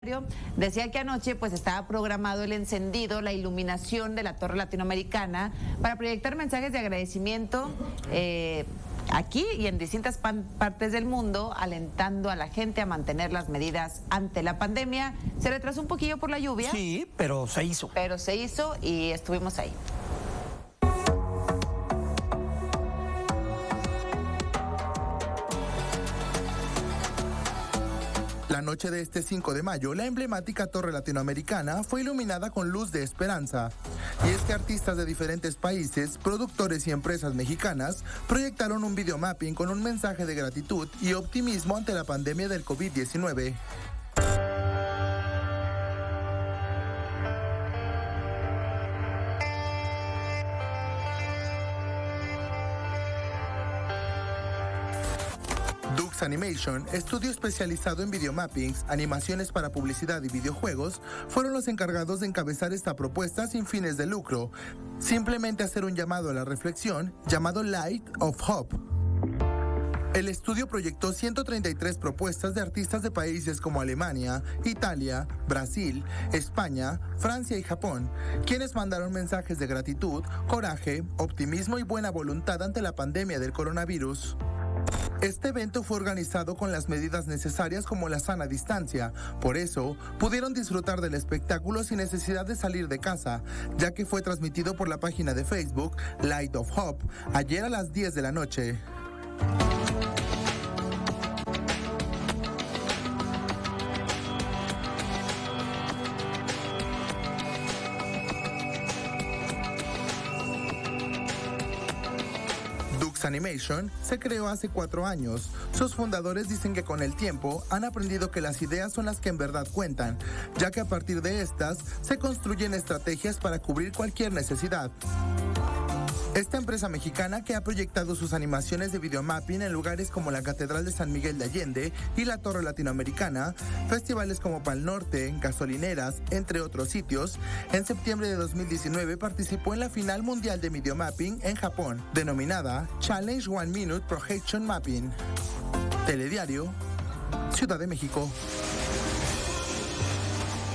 Decía que anoche pues estaba programado el encendido, la iluminación de la Torre Latinoamericana para proyectar mensajes de agradecimiento aquí y en distintas partes del mundo, alentando a la gente a mantener las medidas ante la pandemia. Se retrasó un poquillo por la lluvia. Sí, pero se hizo. Pero se hizo y estuvimos ahí. La noche de este 5 de mayo, la emblemática Torre Latinoamericana fue iluminada con luz de esperanza. Y es que artistas de diferentes países, productores y empresas mexicanas proyectaron un videomapping con un mensaje de gratitud y optimismo ante la pandemia del COVID-19. Dux Animation, estudio especializado en videomappings, animaciones para publicidad y videojuegos, fueron los encargados de encabezar esta propuesta sin fines de lucro. Simplemente hacer un llamado a la reflexión, llamado Light of Hope. El estudio proyectó 133 propuestas de artistas de países como Alemania, Italia, Brasil, España, Francia y Japón, quienes mandaron mensajes de gratitud, coraje, optimismo y buena voluntad ante la pandemia del coronavirus. Este evento fue organizado con las medidas necesarias como la sana distancia, por eso pudieron disfrutar del espectáculo sin necesidad de salir de casa, ya que fue transmitido por la página de Facebook Light of Hope ayer a las 10 de la noche. Dux Animation se creó hace 4 años. Sus fundadores dicen que con el tiempo han aprendido que las ideas son las que en verdad cuentan, ya que a partir de estas se construyen estrategias para cubrir cualquier necesidad. Esta empresa mexicana, que ha proyectado sus animaciones de videomapping en lugares como la Catedral de San Miguel de Allende y la Torre Latinoamericana, festivales como Pal Norte, gasolineras, entre otros sitios, en septiembre de 2019 participó en la final mundial de videomapping en Japón, denominada Challenge 1 Minute Projection Mapping. Telediario, Ciudad de México.